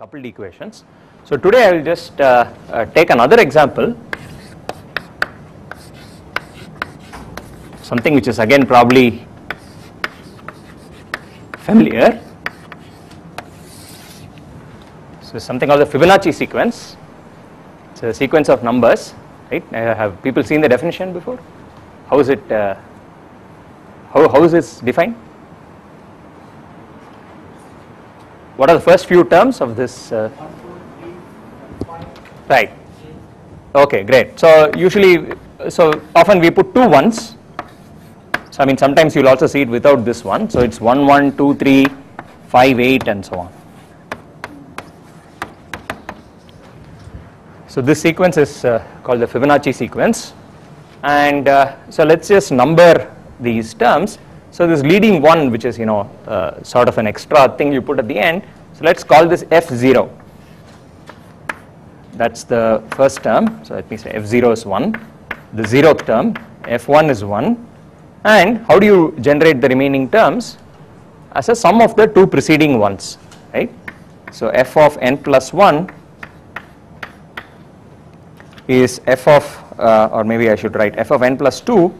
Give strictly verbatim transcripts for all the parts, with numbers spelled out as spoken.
coupled equations. So today I will just uh, uh, take another example, something which is again probably familiar. So something called the Fibonacci sequence. It's a sequence of numbers, right? Uh, have people seen the definition before? How is it? Uh, how how is this defined? What are the first few terms of this? Uh, right. Okay, great. So usually, so often we put two ones. So I mean, sometimes you'll also see it without this one. So it's one, one, two, three, five, eight, and so on. So this sequence is uh, called the Fibonacci sequence, and uh, so let's just number these terms. So this leading one, which is you know uh, sort of an extra thing you put at the end, so let's call this F zero. That's the first term. So let me say F zero is one. The zeroth term, F one is one. And how do you generate the remaining terms? As a sum of the two preceding ones, right? So F of n plus one is F of, uh, or maybe I should write F of n plus two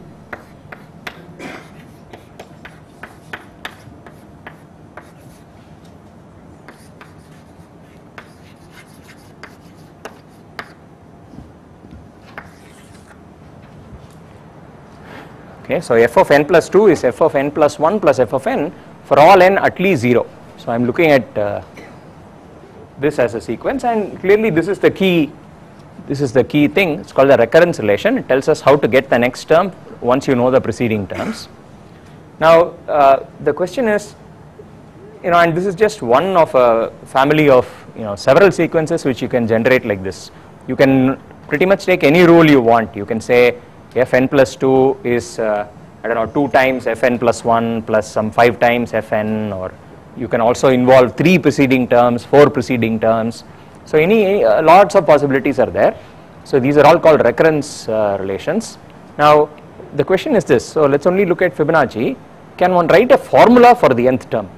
okay, so F of n plus two is F of n plus one plus F of n for all n at least zero. So I am looking at uh, this as a sequence, and clearly this is the key this is the key thing. It's called the recurrence relation. It tells us how to get the next term once you know the preceding terms. Now uh, the question is, you know, and this is just one of a family of you know several sequences which you can generate like this. You can pretty much take any rule you want. You can say Fn plus two is uh, I don't know two times Fn plus one plus some five times Fn, or you can also involve three preceding terms, four preceding terms. So any uh, lots of possibilities are there. So these are all called recurrence uh, relations. Now the question is this. So let's only look at Fibonacci. Can one write a formula for the nth term?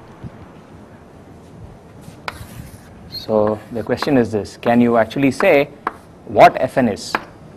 So the question is this. Can you actually say what Fn is?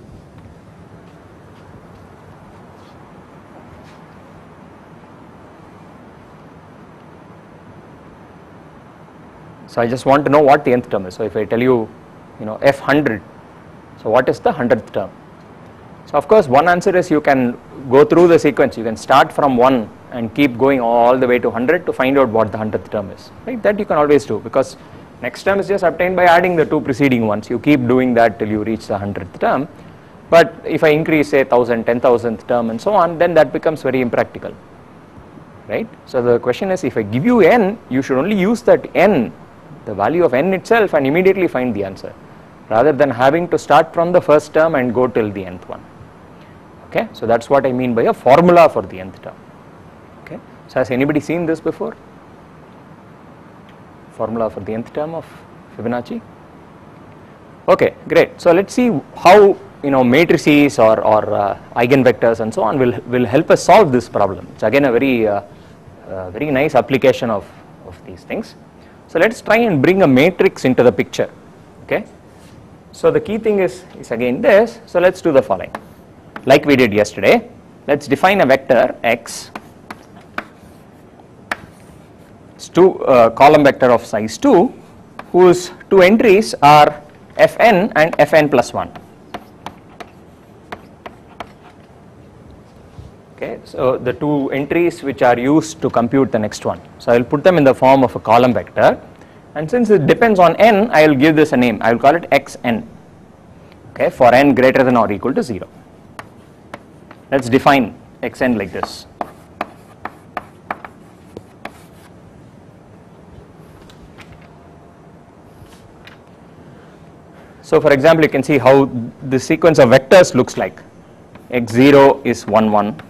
So I just want to know what the nth term is. So if I tell you, you know, F one hundred, so what is the hundredth term? So of course one answer is you can go through the sequence. You can start from one and keep going all the way to one hundred to find out what the hundredth term is. Right? That you can always do, because next term is just obtained by adding the two preceding ones. You keep doing that till you reach the hundredth term. But if I increase say thousand, ten thousandth term and so on, then that becomes very impractical. Right? So the question is, if I give you n, you should only use that n, the value of n itself, and immediately find the answer, rather than having to start from the first term and go till the nth one. Okay, so that's what I mean by a formula for the nth term. Okay, so has anybody seen this before? Formula for the nth term of Fibonacci? Okay, great. So let's see how you know matrices or, or uh, eigenvectors and so on will will help us solve this problem. It's again a very uh, uh, very nice application of, of these things. So let's try and bring a matrix into the picture. Okay, so the key thing is, is again this. So let's do the following, like we did yesterday. Let's define a vector x. It's two uh, column vector of size two, whose two entries are Fn and Fn plus one. Okay, so the two entries which are used to compute the next one. So I will put them in the form of a column vector, and since it depends on n, I will give this a name. I will call it xn. Okay, for n greater than or equal to zero. Let's define xn like this. So for example, you can see how the sequence of vectors looks like. x zero is one one.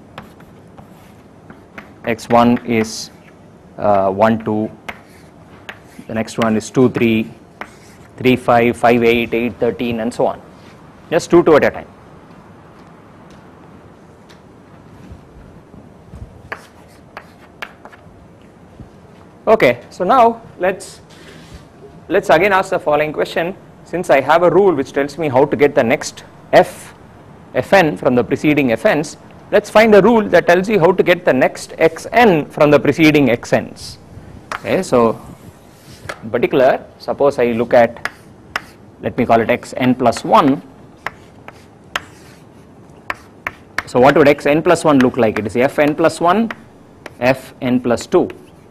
x one is uh, one two, the next one is two three, three five, five eight, eight thirteen, and so on. Just two two at a time. Okay, so now let's let's again ask the following question. Since I have a rule which tells me how to get the next f fn from the preceding fn's, let's find a rule that tells you how to get the next xn from the preceding xn's. Okay, so in particular, suppose I look at, let me call it xn plus one. So what would xn plus one look like? It is fn plus one, fn plus two.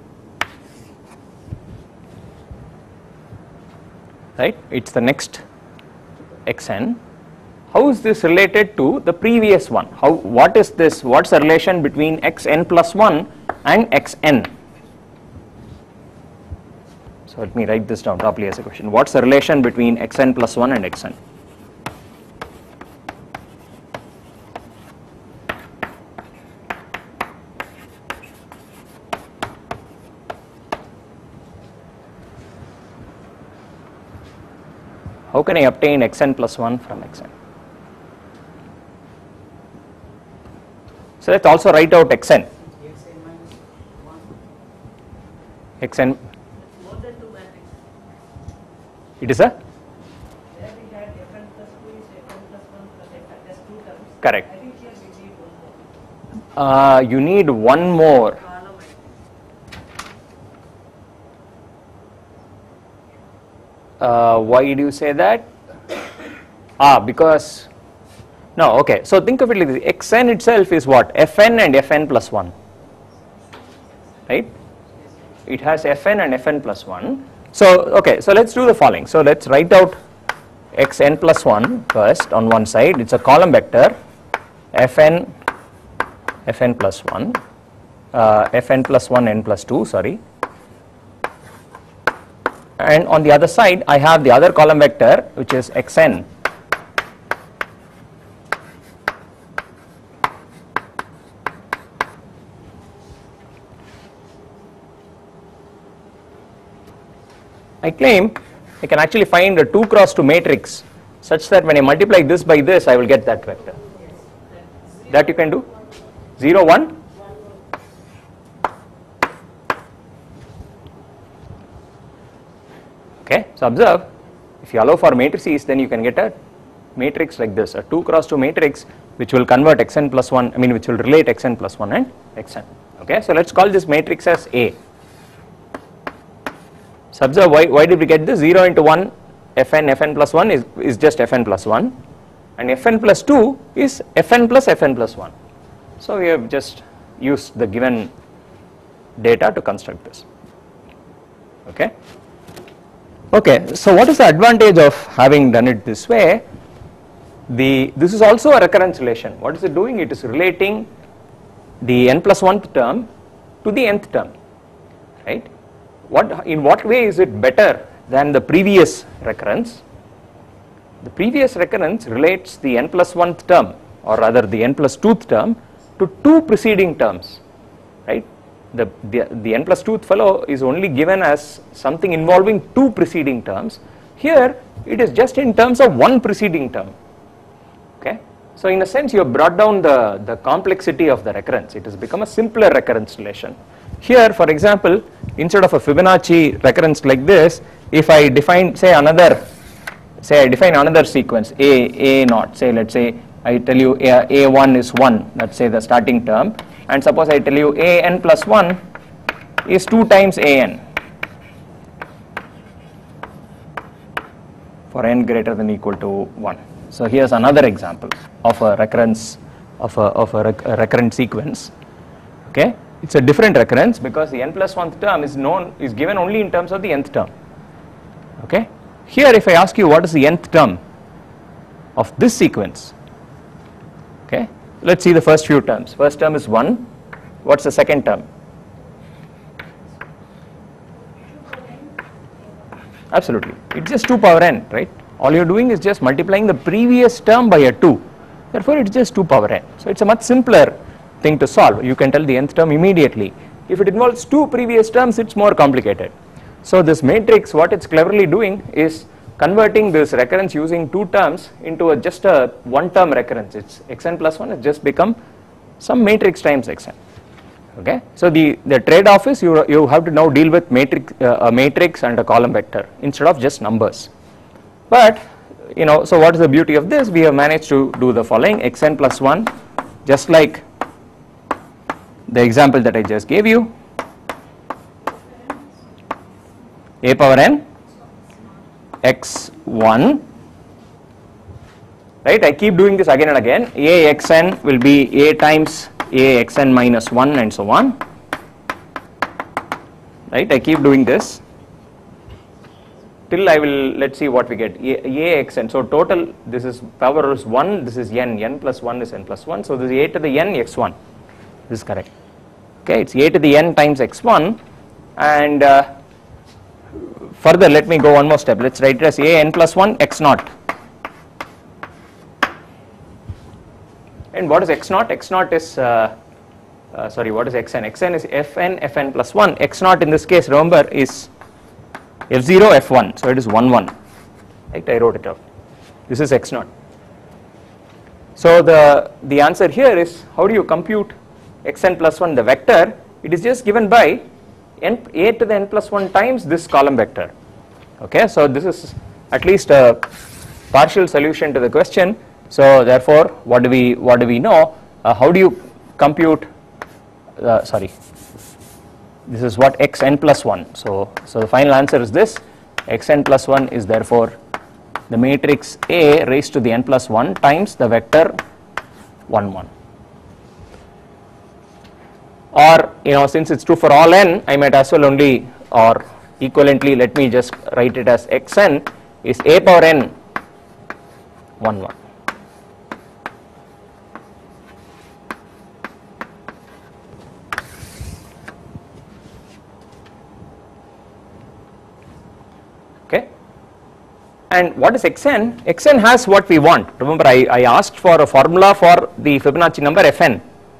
Right? It's the next xn. How is this related to the previous one? How? What is this? What's the relation between xn plus one and xn? So let me write this down properly as a question. What's the relation between xn plus one and xn? How can I obtain xn plus one from xn? So let's also write out xn. xn. More than two matrix. It is a? There we had fn plus two is fn plus one plus fn plus two terms. Correct. I think here we need one more. Uh, you need one more. Column Uh, why do you say that? Ah, because, no, okay, so think of it like this, xn itself is what? Fn and fn plus one, right? It has fn and fn plus one. So, okay, so let's do the following. So let's write out xn plus one first on one side. It's a column vector, fn, fn plus one, uh, fn plus one, n plus two, sorry. And on the other side I have the other column vector which is xn. I claim I can actually find a two cross two matrix such that when I multiply this by this I will get that vector. That you can do? zero, one? Okay, so observe, if you allow for matrices, then you can get a matrix like this, a two cross two matrix which will convert xn plus one, I mean which will relate xn plus one and xn. Okay, so let's call this matrix as A. So observe, why, why did we get this? zero into one, fn, fn plus one is, is just fn plus one, and fn plus two is fn plus fn plus one. So we have just used the given data to construct this. Okay. Okay, so what is the advantage of having done it this way? The, this is also a recurrence relation. What is it doing? It is relating the n plus one term to the nth term, right? What, in what way is it better than the previous recurrence? The previous recurrence relates the n plus one term, or rather the n plus twoth term, to two preceding terms, right? The, the, the n plus twoth fellow is only given as something involving two preceding terms. Here it is just in terms of one preceding term. Okay, so in a sense you have brought down the, the complexity of the recurrence. It has become a simpler recurrence relation. Here, for example, instead of a Fibonacci recurrence like this, if I define, say another, say I define another sequence a, a naught, say let's say I tell you a, a one is one, let's say the starting term, and suppose I tell you a n plus one is two times a n for n greater than or equal to one. So here's another example of a recurrence of a, of a, rec a recurrent sequence. Okay, it's a different recurrence because the n plus one term is known is given only in terms of the nth term. Okay, here if I ask you what is the nth term of this sequence, okay, let's see the first few terms. First term is one. What's the second term? Absolutely, it's just two power n, right? All you're doing is just multiplying the previous term by a two. Therefore, it's just two power n. So it's a much simpler thing to solve. You can tell the nth term immediately. If it involves two previous terms, it's more complicated. So this matrix, what it's cleverly doing is converting this recurrence using two terms into a just a one term recurrence. It's xn plus one has just become some matrix times xn. Okay, so the the trade off is you you have to now deal with matrix uh, a matrix and a column vector instead of just numbers. But you know, so what is the beauty of this? We have managed to do the following: xn plus one, just like the example that I just gave you, a power n x one, right? I keep doing this again and again. A xn will be a times a xn minus one and so on, right? I keep doing this till I will, let's see what we get, a, a xn. So total, this is power is one, this is n, n plus one is n plus one, so this is a to the n x one, this is correct. Okay, it's a to the n times x one, and uh, further let me go one more step, let's write it as a n plus one x naught. And what is x naught? X naught is, uh, uh, sorry, what is xn? Xn is fn, fn plus one. X naught in this case, remember, is f zero, f one. So it is one, one. Right? I wrote it out. This is x naught. So the, the answer here is, how do you compute xn plus one, the vector? It is just given by n, a to the n plus one times this column vector. Okay, so this is at least a partial solution to the question. So therefore, what do we what do we know? Uh, how do you compute? Uh, sorry, this is what xn plus one. So so the final answer is this: xn plus one is therefore the matrix A raised to the n plus one times the vector one, one. Or you know, since it's true for all n, I might as well only, or equivalently, let me just write it as xn is a power n one, one. Okay, and what is xn? Xn has what we want. Remember, I, I asked for a formula for the Fibonacci number fn,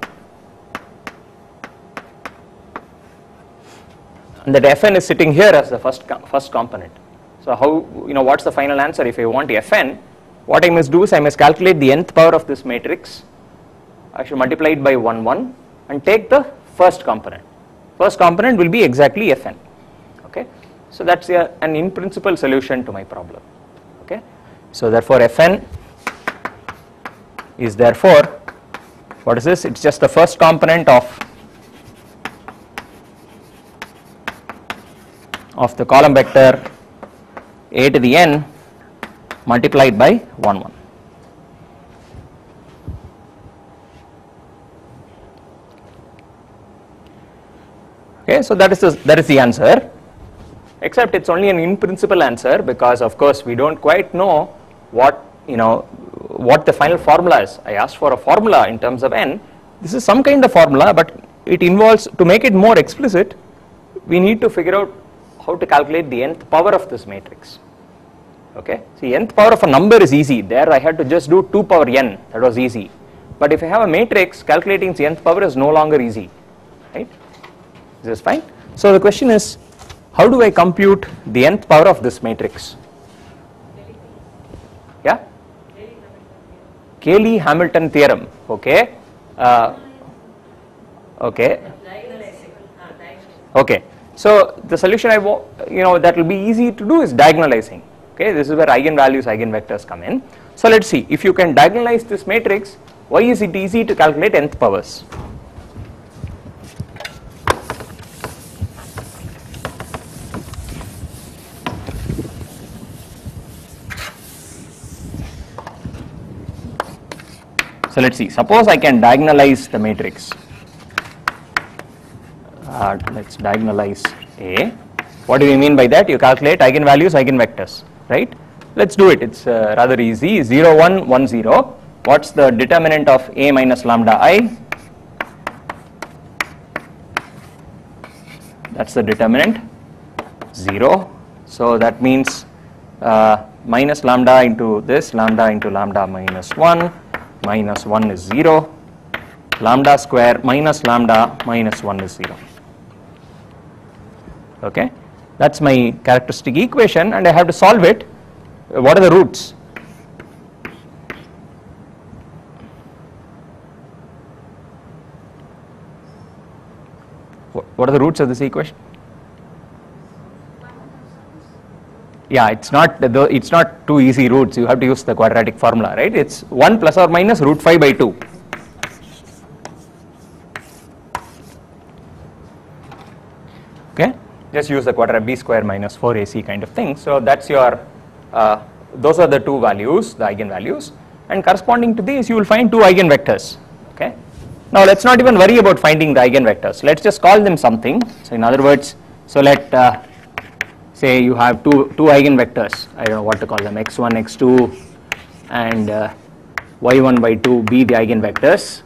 and that fn is sitting here as the first first component. So how, you know, what's the final answer? If I want fn, what I must do is I must calculate the nth power of this matrix. I should multiply it by one, one and take the first component. First component will be exactly fn. Okay, so that's a, an in principle solution to my problem. Okay, so therefore fn is therefore, what is this? It's just the first component of of the column vector a to the n multiplied by one, one. Okay, so that is the, that is the answer, except it's only an in principle answer, because of course we don't quite know what, you know, what the final formula is. I asked for a formula in terms of n. This is some kind of formula, but it involves, to make it more explicit, we need to figure out how to calculate the nth power of this matrix. Okay, see, nth power of a number is easy. There I had to just do two power n, that was easy. But if I have a matrix, calculating the nth power is no longer easy, right? This is fine. So the question is, how do I compute the nth power of this matrix? Yeah? Cayley-Hamilton theorem. Okay. Uh, okay. Okay. So the solution I want, you know, that will be easy to do is diagonalizing. Okay, this is where eigenvalues, eigenvectors come in. So let's see, if you can diagonalize this matrix, why is it easy to calculate nth powers? So let's see, suppose I can diagonalize the matrix. Uh, let's diagonalize A. What do we mean by that? You calculate eigenvalues, eigenvectors, right? Let's do it. It's uh, rather easy. zero, one, one, zero. What's the determinant of A minus lambda I? That's the determinant, zero. So that means uh, minus lambda into this, lambda into lambda minus one, minus one is zero. Lambda square minus lambda minus one is zero. Okay, that's my characteristic equation, and I have to solve it. What are the roots? What are the roots of this equation? Yeah, it's not it's not two easy roots. You have to use the quadratic formula, right? It's one plus or minus root five by two. Okay, just use the quadratic b square minus four a c kind of thing. So that's your uh, those are the two values, the eigenvalues, and corresponding to these you will find two eigenvectors. Okay, now let's not even worry about finding the eigenvectors. Let's just call them something. So in other words, so let uh, say you have two two eigenvectors. I don't know what to call them, x one, x two, and uh, y one, y two be the eigenvectors.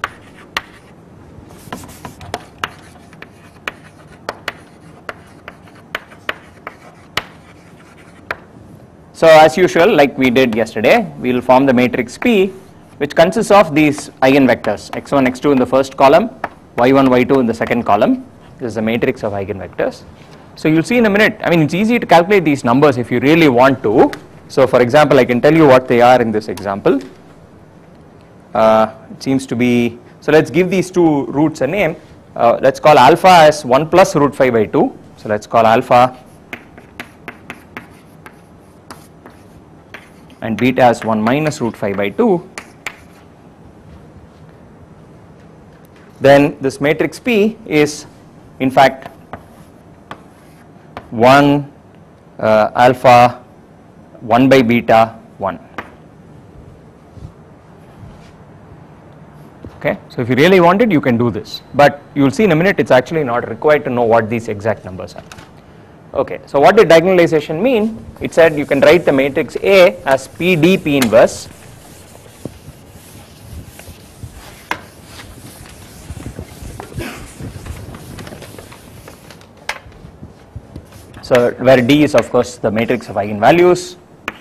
So as usual, like we did yesterday, we will form the matrix P, which consists of these eigenvectors, x one, x two in the first column, y one, y two in the second column. This is a matrix of eigenvectors. So you'll see in a minute, I mean it's easy to calculate these numbers if you really want to. So for example, I can tell you what they are in this example. Uh, it seems to be, so let's give these two roots a name. Uh, let's call alpha as one plus root five by two. So let's call alpha and beta as one minus root five by two. Then this matrix P is in fact one uh, alpha one by beta one. Okay, so if you really want it, you can do this, but you will see in a minute it's actually not required to know what these exact numbers are. Okay, so what did diagonalization mean? It said you can write the matrix A as P D P inverse so where D is of course the matrix of eigenvalues,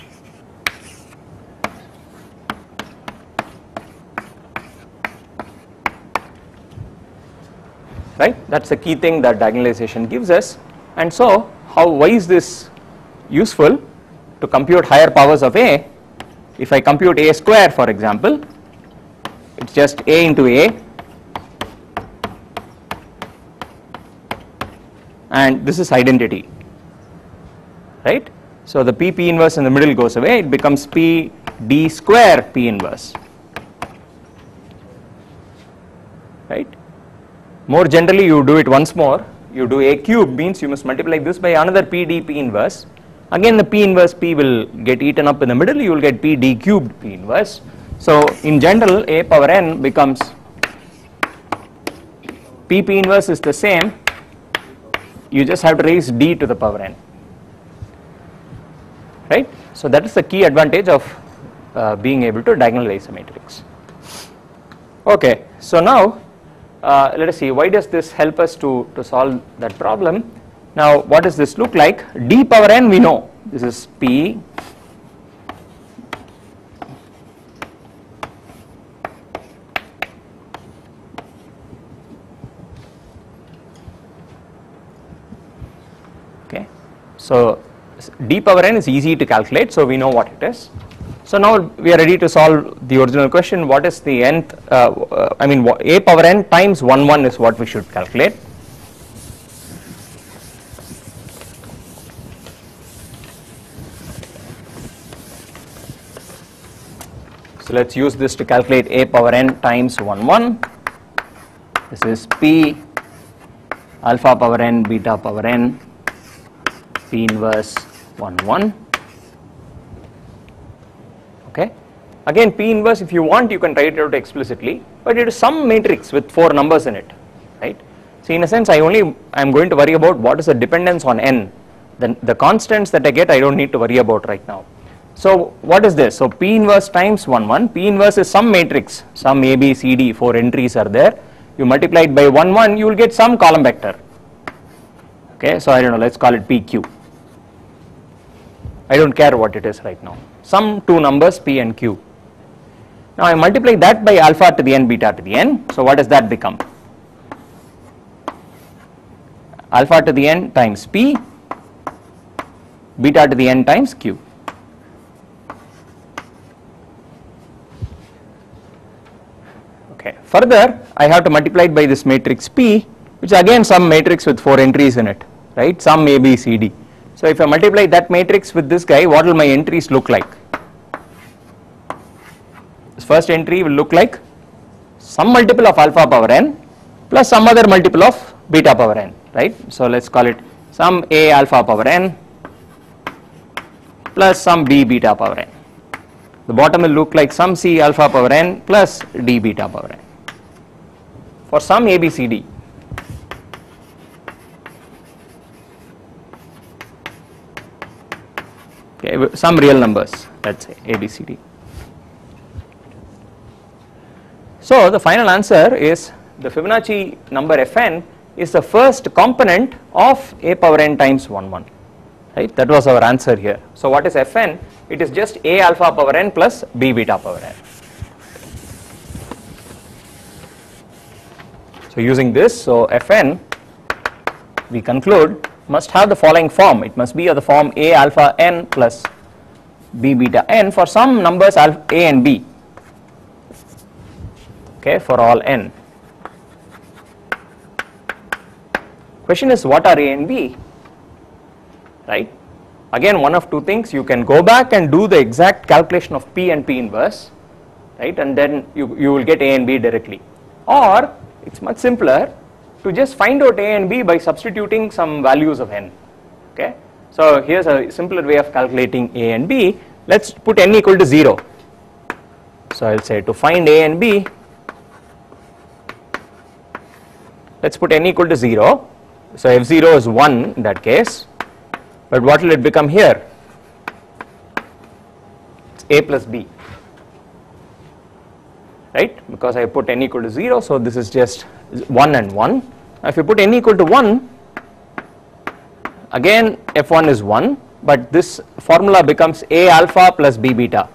right? That's the key thing that diagonalization gives us. And so how why is this useful? To compute higher powers of A, if I compute A square for example, it's just A into A, and this is identity, right? So the P P inverse in the middle goes away, it becomes P D square P inverse, right? More generally you do it once more, you do A cube means you must multiply this by another P D P inverse. Again the P inverse P will get eaten up in the middle, you will get P D cubed P inverse. So in general A power n becomes P P inverse is the same, you just have to raise D to the power n, right? So that is the key advantage of uh, being able to diagonalize a matrix. Okay, so now uh, let us see, why does this help us to, to solve that problem? Now what does this look like? D power n we know, this is P okay. So D power n is easy to calculate, so we know what it is. So now we are ready to solve the original question, what is the nth, uh, uh, I mean A power n times one one is what we should calculate. So let's use this to calculate A power n times one one. This is P alpha power n beta power n P inverse one one. Okay. Again P inverse, if you want you can write it out explicitly, but it is some matrix with four numbers in it, right? So in a sense I only I am going to worry about what is the dependence on n. Then the constants that I get I don't need to worry about right now. So what is this? So P inverse times one one, P inverse is some matrix, some A B C D, four entries are there, you multiply it by one one, you will get some column vector. Okay, so I don't know, let's call it P Q. I don't care what it is right now, some two numbers P and Q. Now I multiply that by alpha to the n beta to the n, so what does that become? Alpha to the n times P, beta to the n times Q. Okay. Further I have to multiply it by this matrix P which is again some matrix with four entries in it, right? Some A, B, C, D. So if I multiply that matrix with this guy, what will my entries look like? This first entry will look like some multiple of alpha power n plus some other multiple of beta power n, right? So let's call it some A alpha power n plus some B beta power n. The bottom will look like some C alpha power n plus D beta power n for some A, B, C, D. Okay, some real numbers, let's say A, B, C, D. So the final answer is the Fibonacci number Fn is the first component of A power n times one one, right? That was our answer here. So what is Fn? It is just A alpha power n plus B beta power n. So using this, so Fn, we conclude, must have the following form. It must be of the form A alpha n plus B beta n for some numbers alpha A and B, okay, for all n. Question is, what are A and B, right? Again, one of two things: you can go back and do the exact calculation of P and P inverse, right, and then you, you will get A and B directly, or it's much simpler to just find out A and B by substituting some values of n, okay. So here's a simpler way of calculating A and B. Let's put n equal to zero. So I'll say to find A and B, let's put n equal to zero. So f zero is one in that case, but what will it become here? It's A plus B, right, because I put n equal to zero, so this is just one and one. Now if you put n equal to one, again f one is one, but this formula becomes A alpha plus B beta.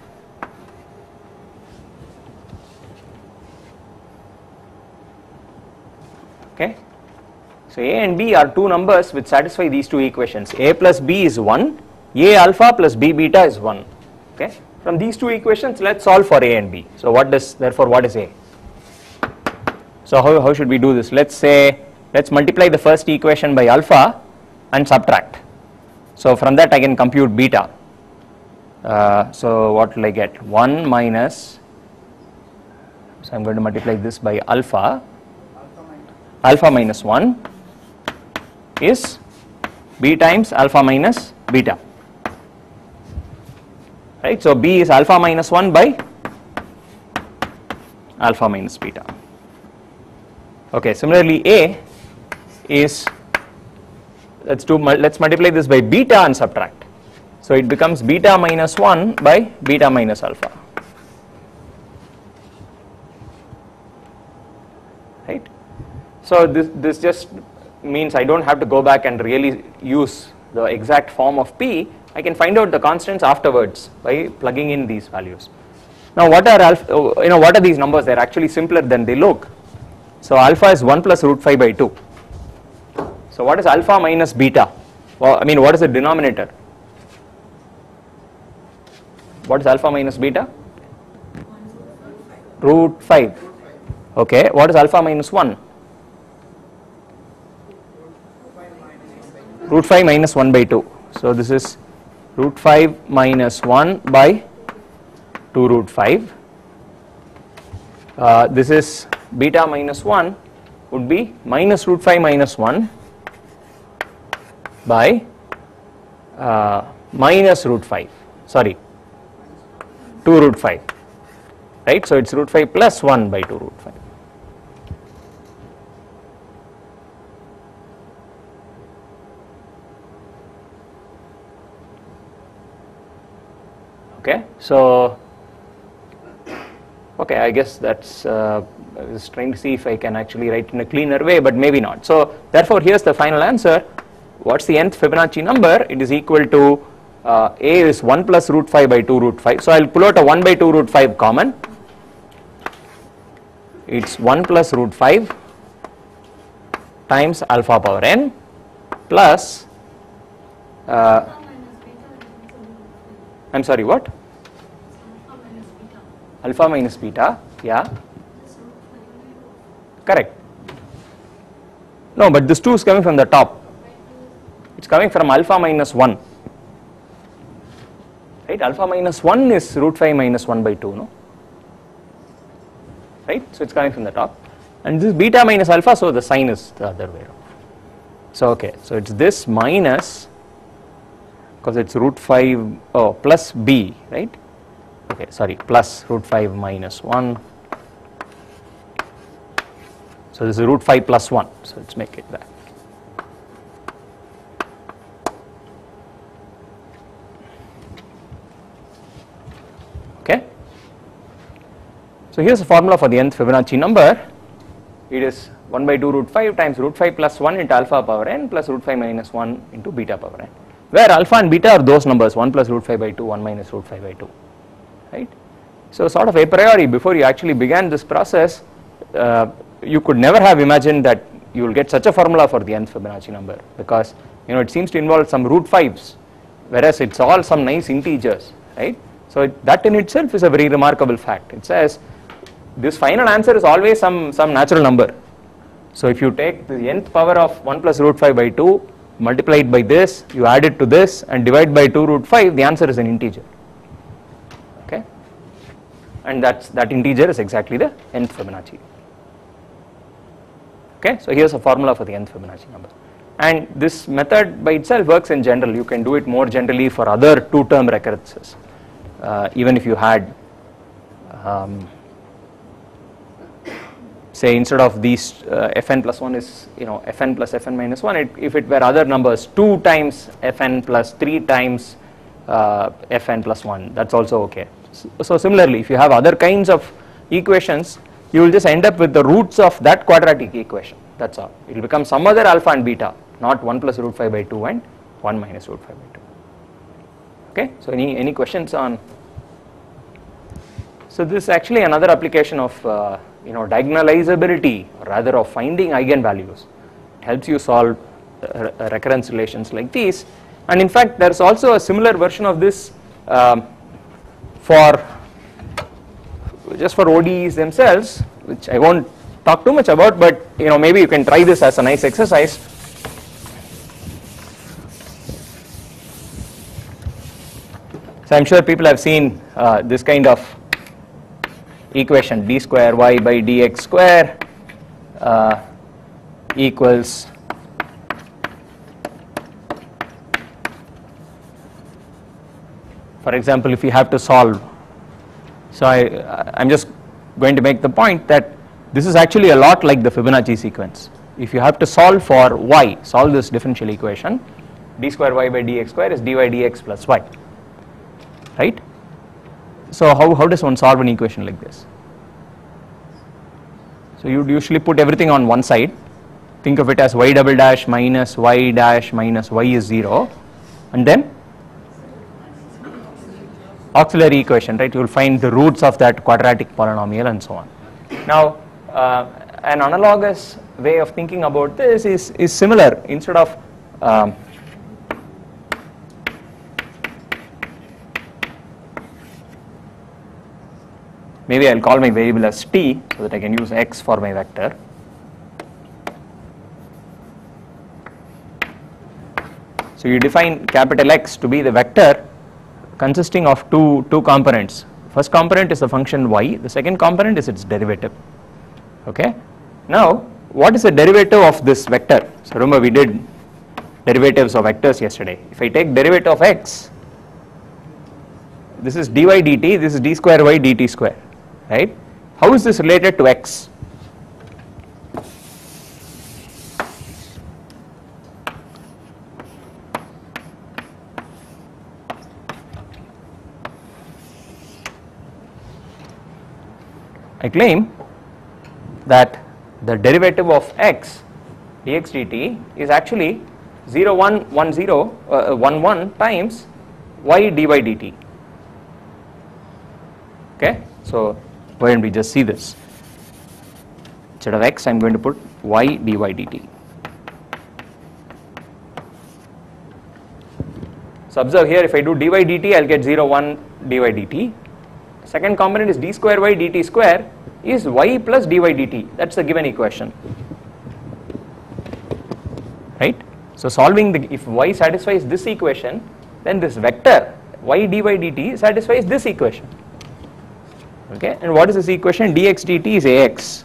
Okay, so A and B are two numbers which satisfy these two equations. A plus B is one, A alpha plus B beta is one. Okay, from these two equations, let's solve for A and B. So what does, therefore what is A? So how, how should we do this? Let's say, let's multiply the first equation by alpha and subtract. So from that I can compute beta. Uh, so what will I get? one minus, so I am going to multiply this by alpha, alpha minus one is B times alpha minus beta, right. So B is alpha minus one by alpha minus beta. Okay, similarly A is, let's do, let's multiply this by beta and subtract. So it becomes beta minus one by beta minus alpha, right. So this, this just means I don't have to go back and really use the exact form of P. I can find out the constants afterwards by plugging in these values. Now what are alpha, you know, what are these numbers? They're actually simpler than they look. So alpha is one plus root five by two. So what is alpha minus beta? Well, I mean, what is the denominator? What is alpha minus beta? Root five. Okay, what is alpha minus one? Root five minus one by two. So this is root five minus one by two root five. Uh, this is beta minus one would be minus root five minus one by uh, minus root five, sorry, two root five, right. So it's root five plus one by two root five. Okay, so okay, I guess that's uh, I was trying to see if I can actually write in a cleaner way, but maybe not. So therefore here's the final answer. What's the nth Fibonacci number? It is equal to uh, A is one plus root five by two root five. So I'll pull out a one by two root five common. It's one plus root five times alpha power n plus uh, I'm sorry, what? Alpha minus beta, yeah, correct. No, but this two is coming from the top. It's coming from alpha minus one. Right? Alpha minus one is root five minus one by two, no? Right? So it's coming from the top. And this beta minus alpha, so the sign is the other way around. So okay, so it's this minus, because it's root five, oh, plus b, right? Okay, sorry, plus root five minus one. So this is root five plus one, so let's make it that. Okay. So here's the formula for the nth Fibonacci number. It is one by two root five times root five plus one into alpha power n plus root five minus one into beta power n, where alpha and beta are those numbers, one plus root five by two, one minus root five by two, right? So sort of a priori, before you actually began this process, uh, you could never have imagined that you will get such a formula for the nth Fibonacci number, because you know it seems to involve some root fives, whereas it's all some nice integers, right? So it, that in itself is a very remarkable fact. It says this final answer is always some some natural number. So if you take the nth power of one plus root five by two, multiply it by this, you add it to this and divide by two root five, the answer is an integer. Okay, and that's that integer is exactly the nth Fibonacci. Okay, so here's a formula for the nth Fibonacci number, and this method by itself works in general. You can do it more generally for other two term recurrences, uh, even if you had um, say instead of these uh, fn plus one is you know fn plus fn minus one, it, if it were other numbers two times fn plus three times uh, fn plus one, that's also okay. So, so similarly, if you have other kinds of equations, you will just end up with the roots of that quadratic equation, that's all. It will become some other alpha and beta, not one plus root five by two and one minus root five by two. Okay, so any, any questions on? So this is actually another application of uh, you know diagonalizability, or rather of finding eigenvalues. It helps you solve uh, recurrence relations like these, and in fact there is also a similar version of this um, for just for O D Es themselves, which I won't talk too much about, but you know maybe you can try this as a nice exercise. So I'm sure people have seen uh, this kind of equation, d square y by dx square uh, equals for example, if you have to solve. So I, I'm just going to make the point that this is actually a lot like the Fibonacci sequence. If you have to solve for y, solve this differential equation, d square y by dx square is dy dx plus y, right? So how, how does one solve an equation like this? So you would usually put everything on one side, think of it as y double dash minus y dash minus y is zero, and then auxiliary equation, right? You will find the roots of that quadratic polynomial and so on. Now uh, an analogous way of thinking about this is, is similar. Instead of um, maybe I'll call my variable as t so that I can use x for my vector. So you define capital X to be the vector consisting of two, two components. First component is the function y, the second component is its derivative. Okay. Now what is the derivative of this vector? So remember we did derivatives of vectors yesterday. If I take derivative of x, this is dy dt, this is d square y dt square, right? How is this related to x? I claim that the derivative of x dx dt is actually zero one one zero uh, one one times y dy dt. Okay, so why don't we just see this? Instead of x, I am going to put y dy dt. So observe here, if I do dy dt, I will get zero one dy dt. Second component is d square y dt square is y plus dy dt. That's the given equation. So solving the, if y satisfies this equation, then this vector y dy dt satisfies this equation. Okay, and what is this equation? Dx dt is Ax.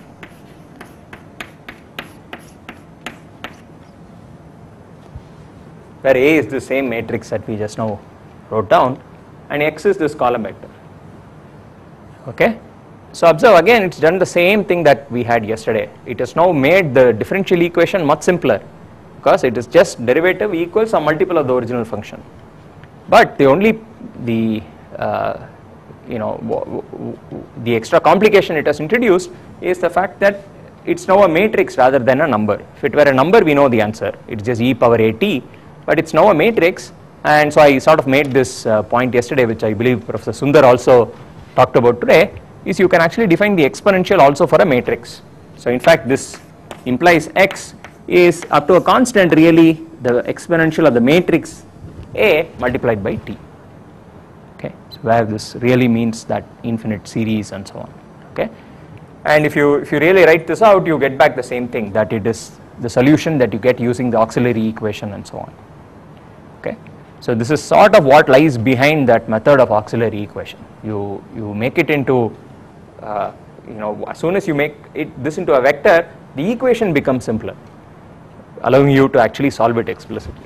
Where A is the same matrix that we just now wrote down, and X is this column vector. Okay, so observe again, it's done the same thing that we had yesterday. It has now made the differential equation much simpler because it is just derivative equals a multiple of the original function. But the only the uh, you know w w the extra complication it has introduced is the fact that it's now a matrix rather than a number. If it were a number, we know the answer. It's just e power at. But it's now a matrix, and so I sort of made this uh, point yesterday, which I believe Professor Sundar also talked about today, is you can actually define the exponential also for a matrix. So in fact this implies x is up to a constant really the exponential of the matrix A multiplied by t. Okay, so where this really means that infinite series and so on. Okay, and if you if you really write this out, you get back the same thing, that it is the solution that you get using the auxiliary equation and so on. Okay, so this is sort of what lies behind that method of auxiliary equation. You you make it into uh, you know as soon as you make it this into a vector, the equation becomes simpler, allowing you to actually solve it explicitly.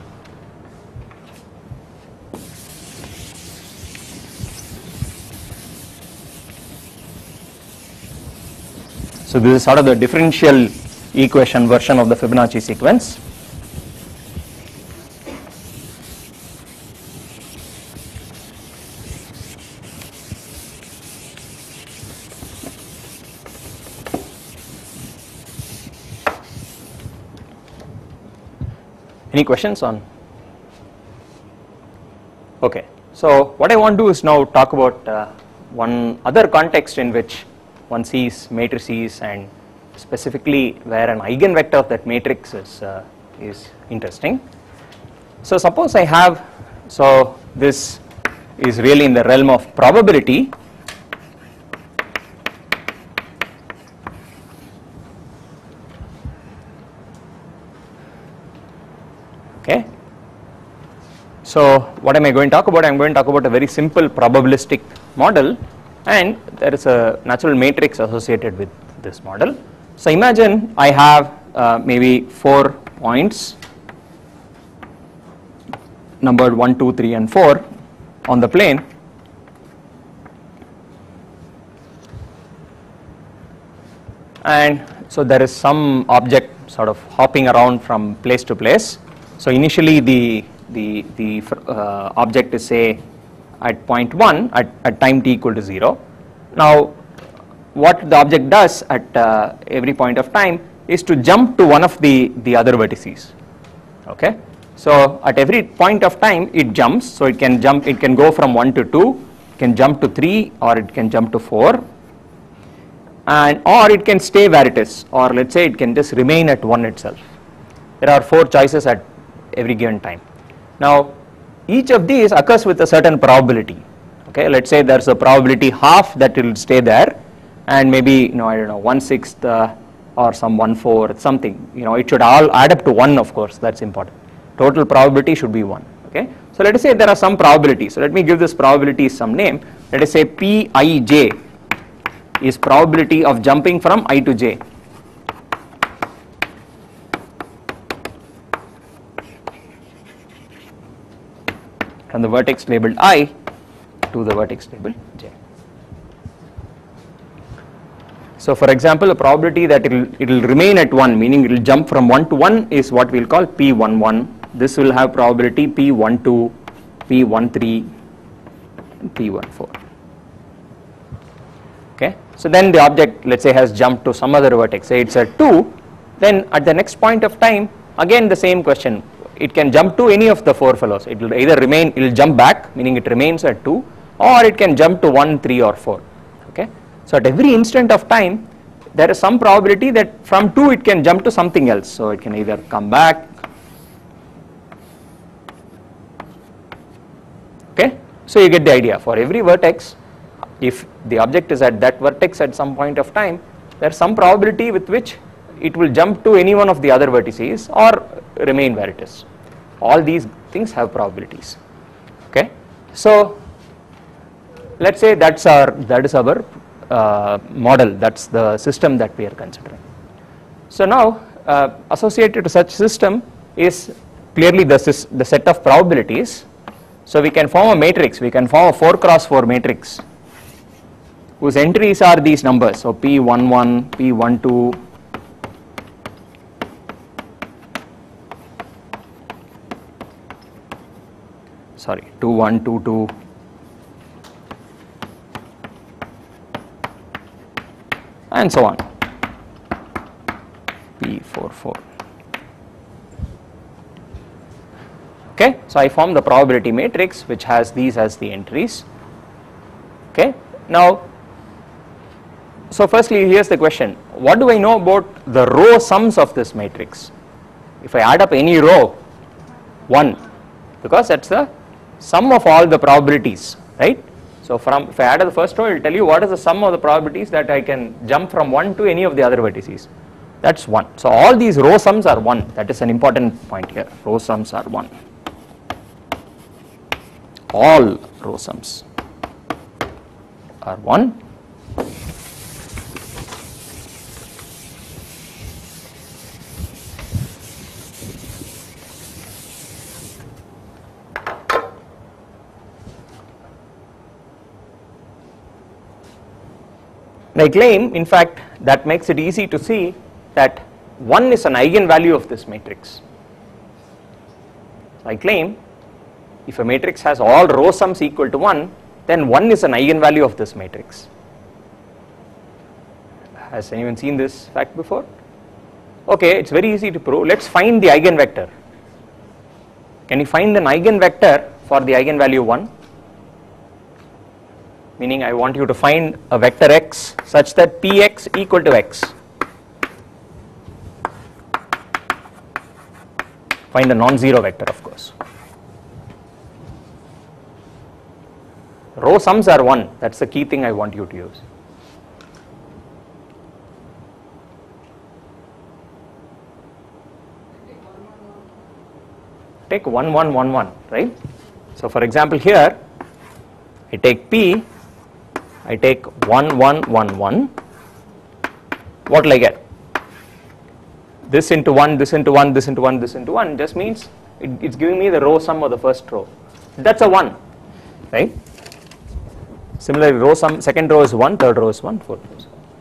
So this is sort of the differential equation version of the Fibonacci sequence. Any questions on? Okay, so what I want to do is now talk about uh, one other context in which one sees matrices, and specifically where an eigenvector of that matrix is uh, is interesting. So suppose I have, so this is really in the realm of probability. Okay, so what am I going to talk about? I am going to talk about a very simple probabilistic model, and there is a natural matrix associated with this model. So imagine I have uh, maybe four points numbered one, two, three and four on the plane, and so there is some object sort of hopping around from place to place. So initially the the the uh, object is say at point one at, at time t equal to zero. Now what the object does at uh, every point of time is to jump to one of the the other vertices. Okay, so at every point of time it jumps, so it can jump, it can go from one to two, it can jump to three, or it can jump to four, and or it can stay where it is, or let's say it can just remain at one itself. There are four choices at every given time. Now each of these occurs with a certain probability. Okay, let's say there's a probability half that it will stay there, and maybe you know I don't know one sixth uh, or some one fourth something. You know it should all add up to one. Of course, that's important. Total probability should be one. Okay, so let us say there are some probabilities. So let me give this probability some name. Let us say P I J is probability of jumping from I to J. From the vertex labeled I to the vertex labeled J. So for example, a probability that it will it will remain at one, meaning it will jump from one to one, is what we will call P one one. This will have probability P one two, P one three and P one four. Okay, so then the object, let's say, has jumped to some other vertex, say it's at two, then at the next point of time again the same question, it can jump to any of the four fellows. It will either remain, it will jump back, meaning it remains at two, or it can jump to one, three or four. Okay, so at every instant of time there is some probability that from two it can jump to something else, so it can either come back. Okay, so you get the idea. For every vertex, if the object is at that vertex at some point of time, there is some probability with which it will jump to any one of the other vertices or remain where it is. All these things have probabilities. Okay, so let's say that's our that is our uh, model, that's the system that we are considering. So now uh, associated to such system is clearly the, the set of probabilities. So we can form a matrix, we can form a four cross four matrix whose entries are these numbers. So P one one, P one two, sorry two one, two two, and so on, P four four. Okay, so I form the probability matrix which has these as the entries. Okay, now so firstly here's the question, what do I know about the row sums of this matrix? If I add up any row, one, because that's the sum of all the probabilities, right? So from if I add the first row, it will tell you what is the sum of the probabilities that I can jump from one to any of the other vertices. That's one. So all these row sums are one. That is an important point here. Row sums are one. All row sums are one. I claim, in fact, that makes it easy to see that one is an eigenvalue of this matrix. I claim if a matrix has all row sums equal to one, then one is an eigenvalue of this matrix. Has anyone seen this fact before? Okay, it's very easy to prove. Let's find the eigenvector. Can you find an eigenvector for the eigenvalue one? Meaning I want you to find a vector x such that Px equal to x. Find a non-zero vector, of course. Row sums are one, that's the key thing I want you to use. Take one one one one, right? So for example here I take P, I take one one one one, what will I get? This into one, this into one, this into one, this into one just means it, it's giving me the row sum of the first row. That's a one, right? Similarly, row sum, second row is one, third row is one, fourth row is one.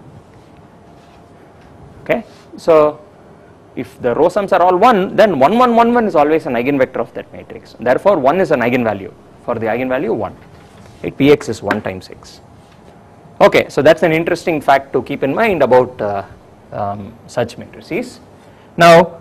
Okay, so if the row sums are all one, then one one one one is always an eigenvector of that matrix. Therefore, one is an eigenvalue for the eigenvalue one. Right? Px is one times x. Okay, so that's an interesting fact to keep in mind about uh, um, such matrices. Now,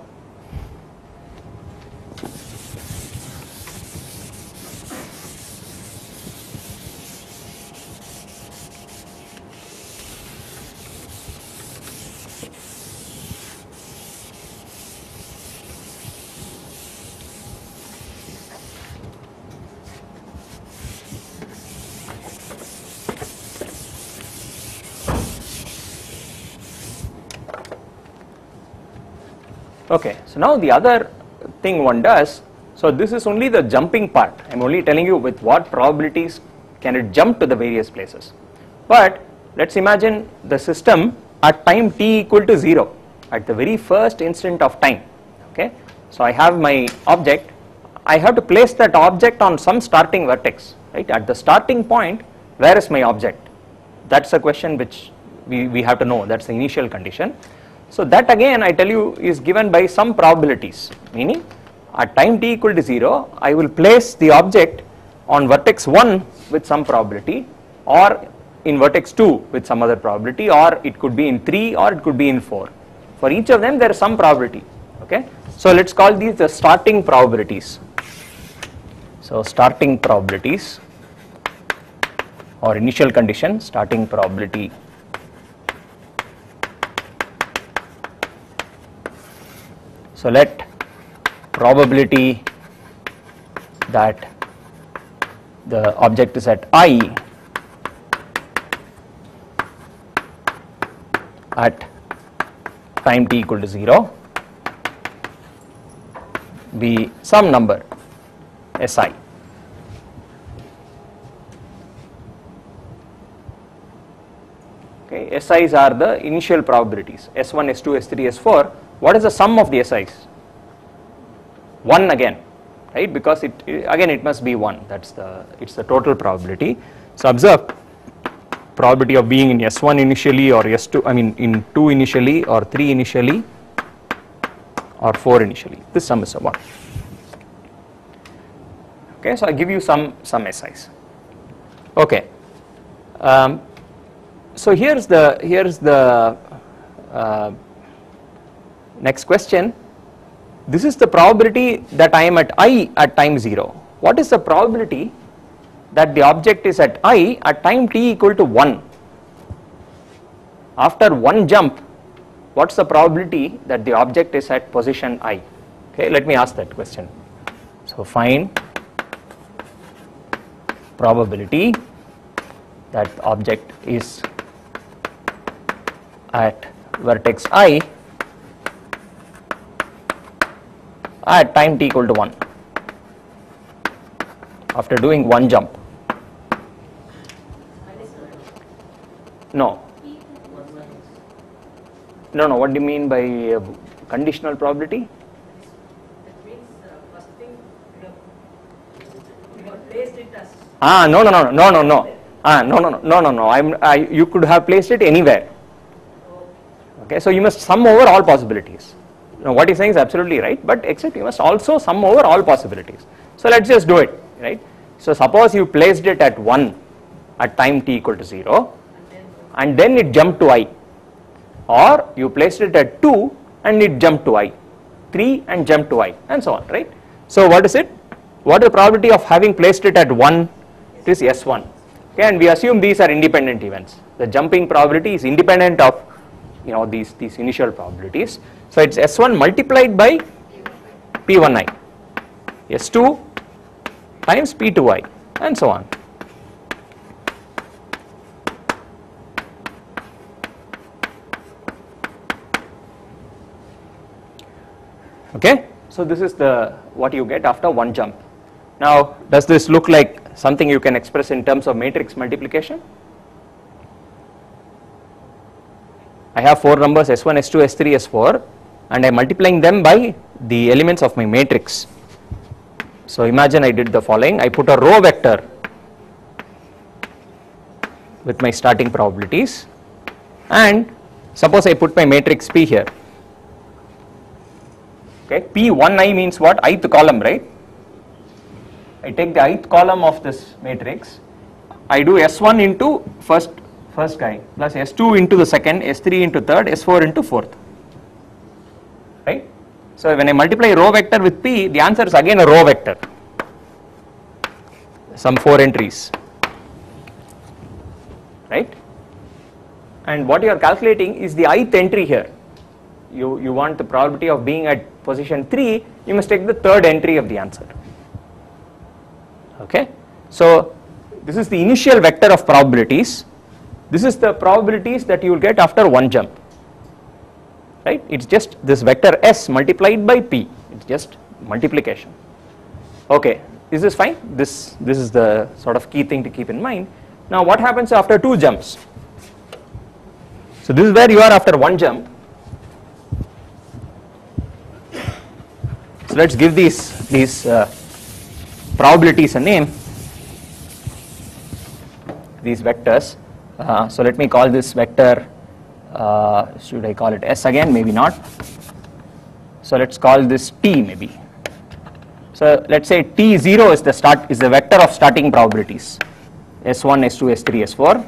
okay, so now the other thing one does, so this is only the jumping part. I am only telling you with what probabilities can it jump to the various places. But let us imagine the system at time t equal to zero, at the very first instant of time. Okay, so I have my object, I have to place that object on some starting vertex, right? At the starting point, where is my object? That's a question which we, we have to know, that's the initial condition. So that again I tell you is given by some probabilities, meaning at time t equal to zero I will place the object on vertex one with some probability, or in vertex two with some other probability, or it could be in three or it could be in four. For each of them there is some probability. Okay, so let us call these the starting probabilities. So starting probabilities or initial condition, starting probability. So let probability that the object is at I at time t equal to zero be some number Si. Okay, Si's are the initial probabilities S one, S two, S three, S four. What is the sum of the Si's? one again, right? Because it again it must be one. That's the it's the total probability. So observe, probability of being in S one initially or S two, I mean in two initially or three initially or four initially. This sum is a one. Okay, so I give you some some Si's. Okay. Um, so here's the here's the uh, next question. This is the probability that I am at I at time zero. What is the probability that the object is at I at time t equal to one? After one jump, what's the probability that the object is at position I? Okay, let me ask that question. So find probability that the object is at vertex I at time t equal to one after doing one jump. No. No, no, what do you mean by uh, conditional probability? That means uh, first thing you have, you have placed it as. Ah, no, no, no, no, no, no. Ah, no, no, no, no, no, no. I'm. I, you could have placed it anywhere. Okay, so you must sum over all possibilities. Now, what he's saying is absolutely right, but except you must also sum over all possibilities. So let's just do it, right? So suppose you placed it at one at time t equal to zero, and then it jumped to I. Or you placed it at two and it jumped to I, three and jumped to I, and so on, right? So what is it? What is the probability of having placed it at one? It is S one. Okay, and we assume these are independent events. The jumping probability is independent of, you know, these these initial probabilities. So it's S one multiplied by P one I, S two times P two I, and so on. Okay, so this is the what you get after one jump. Now, does this look like something you can express in terms of matrix multiplication? I have four numbers S one, S two, S three, S four, and I am multiplying them by the elements of my matrix. So imagine I did the following. I put a row vector with my starting probabilities, and suppose I put my matrix P here. Okay, P one I means what? Ith column, right? I take the ith column of this matrix. I do S one into first first guy plus S two into the second, S three into third, S four into fourth. Right? So when I multiply row vector with P, the answer is again a row vector. Some four entries. Right? And what you are calculating is the ith entry here. You, you want the probability of being at position three, you must take the third entry of the answer. Okay, so this is the initial vector of probabilities. This is the probabilities that you will get after one jump. Right? It's just this vector S multiplied by P. It's just multiplication. Okay, is this fine? This this is the sort of key thing to keep in mind. Now, what happens after two jumps? So this is where you are after one jump. So let's give these these uh, probabilities a name, these vectors. Uh, so let me call this vector, uh, should I call it S again? Maybe not. So let's call this T maybe. So let's say T zero is the start is the vector of starting probabilities. S one, S two, S three, S four.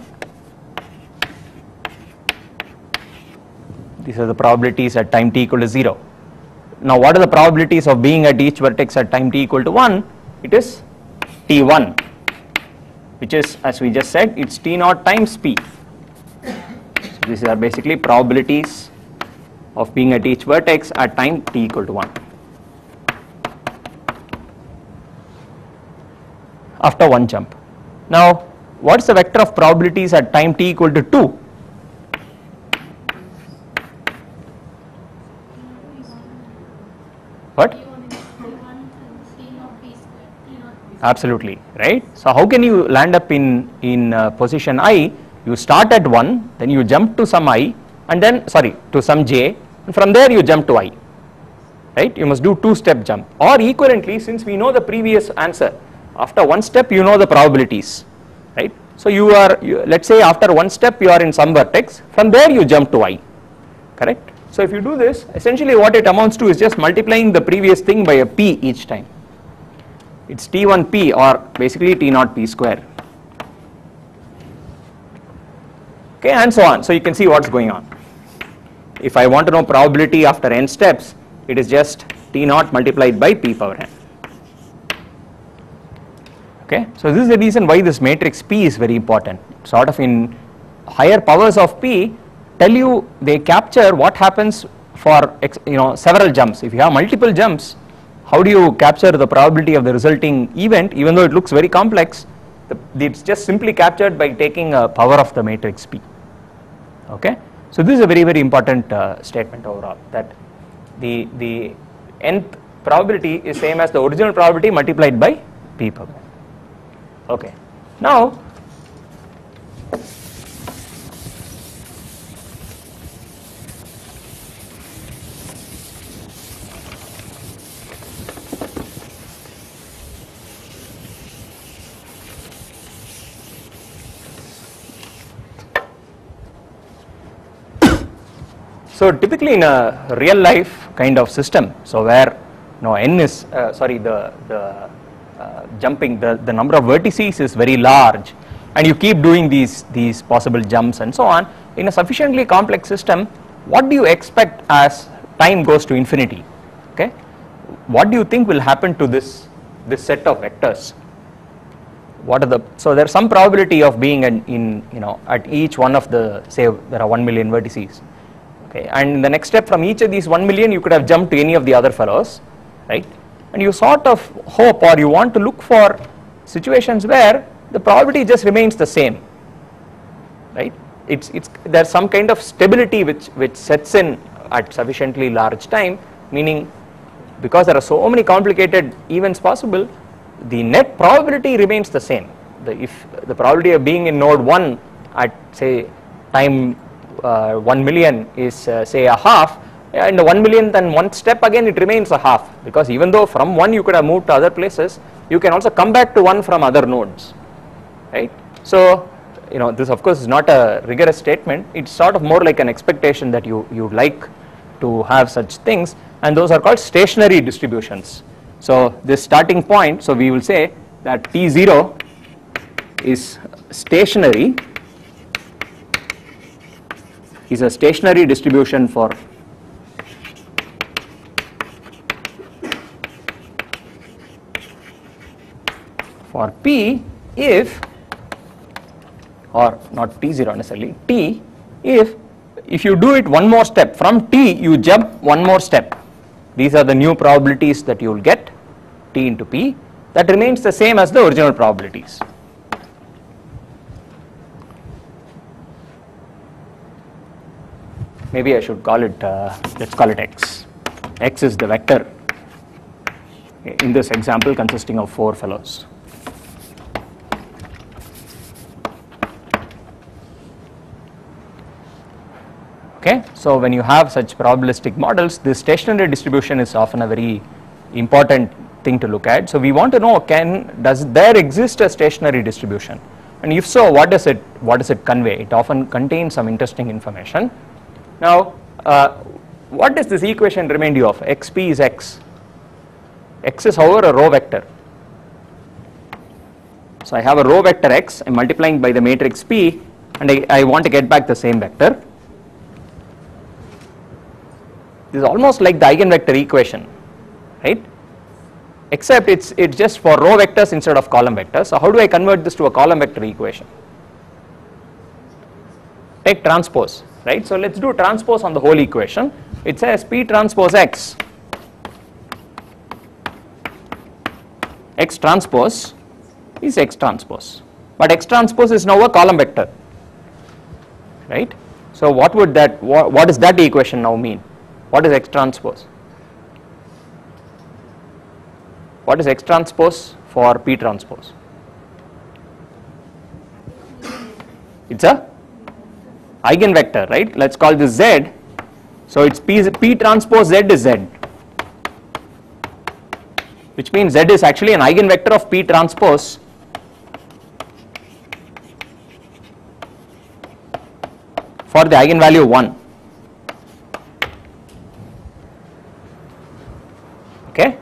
These are the probabilities at time t equal to zero. Now, what are the probabilities of being at each vertex at time t equal to one? It is T one, which is, as we just said, it's T naught times P. So these are basically probabilities of being at each vertex at time t equal to one. After one jump. Now, what is the vector of probabilities at time t equal to two? Absolutely, right? So how can you land up in, in uh, position I? You start at one, then you jump to some I, and then, sorry, to some j, and from there you jump to I, right? You must do two step jump. Or equivalently, since we know the previous answer, after one step you know the probabilities, right? So you are, you, let's say after one step you are in some vertex, from there you jump to I, correct? So if you do this, essentially what it amounts to is just multiplying the previous thing by a p each time. It's T one P or basically T naught P square. Okay, and so on. So you can see what's going on. If I want to know probability after n steps, it is just T naught multiplied by P power n. Okay, so this is the reason why this matrix P is very important. Sort of in higher powers of P tell you, they capture what happens for, you know, several jumps. If you have multiple jumps, how do you capture the probability of the resulting event, even though it looks very complex? The, it's just simply captured by taking a power of the matrix P. Okay, so this is a very very important uh, statement overall, that the the nth probability is same as the original probability multiplied by P power. Okay, now so typically in a real life kind of system, so where you know n is uh, sorry the the uh, jumping the the number of vertices is very large, and you keep doing these these possible jumps and so on, in a sufficiently complex system, what do you expect as time goes to infinity? Okay, what do you think will happen to this this set of vectors? What are the, so there's some probability of being in, in you know at each one of the, say there are one million vertices. Okay, and the next step, from each of these one million you could have jumped to any of the other fellows, right? And you sort of hope, or you want to look for situations where the probability just remains the same, right? It's it's there's some kind of stability which which sets in at sufficiently large time, meaning because there are so many complicated events possible, the net probability remains the same. The if the probability of being in node one at say time Uh, one million is uh, say a half, and the one million then one step again it remains a half, because even though from one you could have moved to other places, you can also come back to one from other nodes, right? So you know this of course is not a rigorous statement, it's sort of more like an expectation that you you like to have such things, and those are called stationary distributions. So this starting point, so we will say that T zero is stationary, is a stationary distribution for for P if, or not T zero necessarily, T if if you do it one more step, from T you jump one more step, these are the new probabilities that you will get, T into P, that remains the same as the original probabilities. Maybe I should call it, uh, let's call it x. X is the vector in this example consisting of four fellows. Okay, so when you have such probabilistic models, this stationary distribution is often a very important thing to look at. So we want to know, can does there exist a stationary distribution, and if so, what does it what does it convey? It often contains some interesting information. Now, uh, what does this equation remind you of? Xp is x. X is however a row vector. So I have a row vector x, I'm multiplying by the matrix P, and I, I want to get back the same vector. This is almost like the eigenvector equation, right? Except it's it's just for row vectors instead of column vectors. So how do I convert this to a column vector equation? Take transpose, right? So let's do transpose on the whole equation. It says P transpose x, x transpose is x transpose, but x transpose is now a column vector, right? So what would that, what, what does that equation now mean? What is x transpose? What is x transpose for P transpose? It's a eigenvector, right? Let's call this Z. So it's P, P transpose Z is Z, which means Z is actually an eigenvector of P transpose for the eigenvalue one. Okay.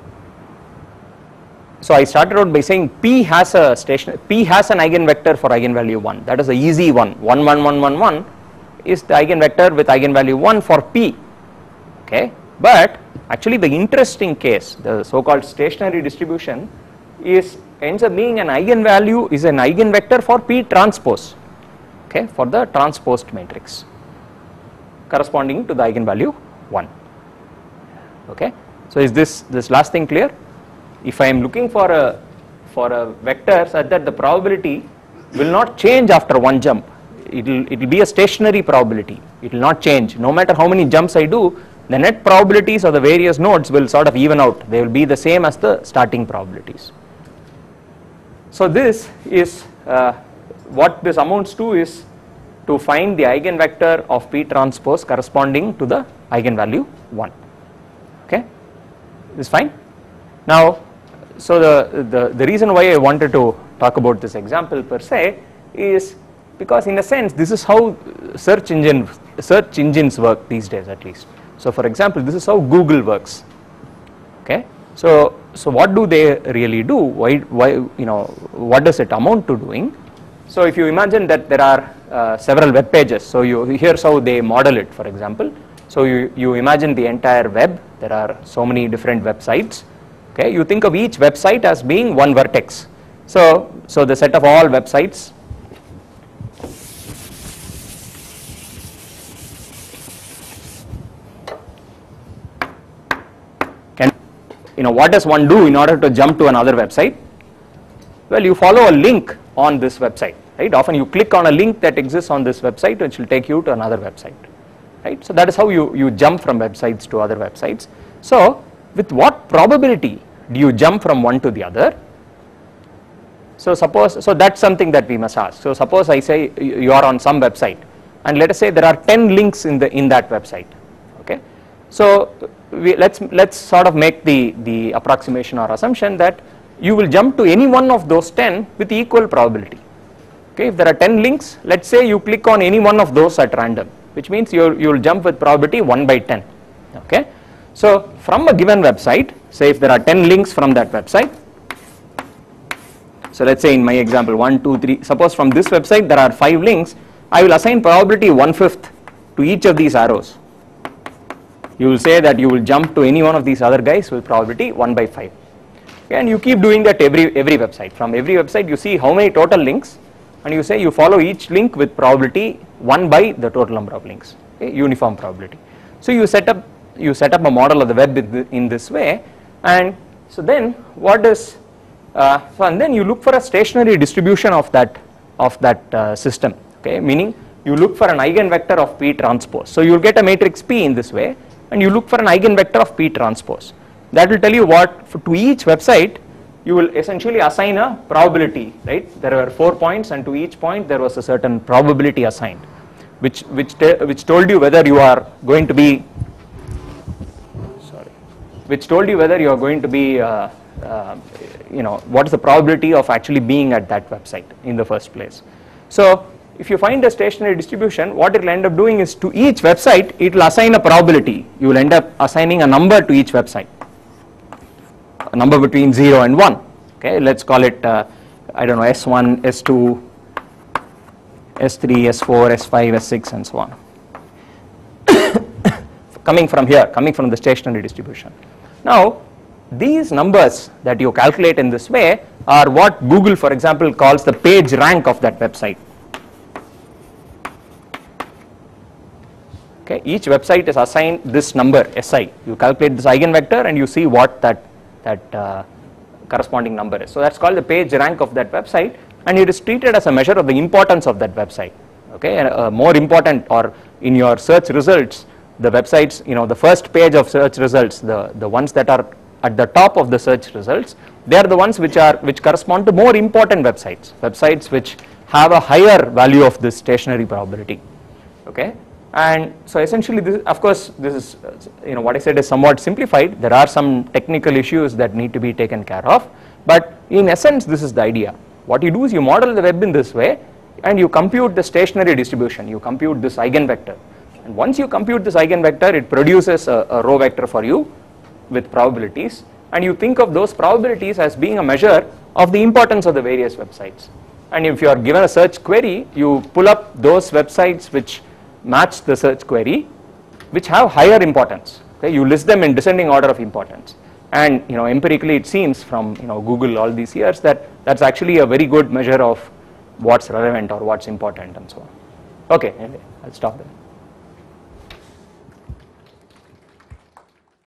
So I started out by saying P has a station, P has an eigenvector for eigenvalue one. That is the easy one. one one one one one is the eigenvector with eigenvalue one for P. Okay. But actually the interesting case, the so-called stationary distribution, is ends up being an eigenvalue is an eigenvector for P transpose. Okay, for the transposed matrix corresponding to the eigenvalue one. Okay. So is this this last thing clear? If I am looking for a for a vector such that the probability will not change after one jump, it will it will be a stationary probability. It will not change no matter how many jumps I do. The net probabilities of the various nodes will sort of even out. They will be the same as the starting probabilities. So this is uh, what this amounts to is to find the eigenvector of P transpose corresponding to the eigenvalue one. Okay. This is fine. Now, so the, the, the reason why I wanted to talk about this example per se is because in a sense this is how search engine search engines work these days at least. So for example, this is how Google works. Okay. So so what do they really do? Why why you know what does it amount to doing? So if you imagine that there are uh, several web pages, so you here's how they model it. For example, so you you imagine the entire web. There are so many different websites. Okay, you think of each website as being one vertex. So so the set of all websites can, you know, what does one do in order to jump to another website? Well, you follow a link on this website, right? Often you click on a link that exists on this website which will take you to another website, right? So that is how you you jump from websites to other websites. So with what probability do you jump from one to the other? So suppose, so that's something that we must ask. So suppose I say you are on some website and let us say there are ten links in the in that website. Okay, so we, let's let's sort of make the the approximation or assumption that you will jump to any one of those ten with equal probability. Okay, if there are ten links, let's say you click on any one of those at random, which means you you will jump with probability one by ten. Okay. So from a given website, say if there are ten links from that website, so let's say in my example one, two, three, suppose from this website there are five links, I will assign probability one fifth to each of these arrows. You will say that you will jump to any one of these other guys with probability one by five. Okay, and you keep doing that every every website. From every website you see how many total links, and you say you follow each link with probability one by the total number of links. Okay, uniform probability. So you set up you set up a model of the web in this way, and so then what is uh, so and then you look for a stationary distribution of that of that uh, system. Okay, meaning you look for an eigenvector of P transpose. So you will get a matrix P in this way, and you look for an eigenvector of P transpose. That will tell you what for, to each website you will essentially assign a probability, right? There were four points, and to each point there was a certain probability assigned, which which which told you whether you are going to be which told you whether you are going to be, uh, uh, you know, what is the probability of actually being at that website in the first place. So if you find a stationary distribution, what it will end up doing is to each website it will assign a probability. You will end up assigning a number to each website, a number between zero and one. Okay, let's call it uh, I don't know, S one, S two, S three, S four, S five, S six, and so on. Coming from here, coming from the stationary distribution. Now these numbers that you calculate in this way are what Google, for example, calls the page rank of that website. Okay, each website is assigned this number S I. You calculate this eigenvector and you see what that that uh, corresponding number is. So that's called the page rank of that website, and it is treated as a measure of the importance of that website. Okay, and, uh, more important, or in your search results, the websites, you know, the first page of search results, the the ones that are at the top of the search results, they are the ones which are which correspond to more important websites, websites which have a higher value of this stationary probability. Okay, and so essentially, this, of course, this is uh, you know what I said is somewhat simplified. There are some technical issues that need to be taken care of, but in essence, this is the idea. What you do is you model the web in this way, and you compute the stationary distribution. You compute this eigenvector, and once you compute this eigenvector, it produces a, a row vector for you with probabilities, and you think of those probabilities as being a measure of the importance of the various websites. And if you are given a search query, you pull up those websites which match the search query, which have higher importance. Okay, you list them in descending order of importance, and you know empirically it seems from you know Google all these years that that's actually a very good measure of what's relevant or what's important and so on. Okay, anyway, I'll stop there.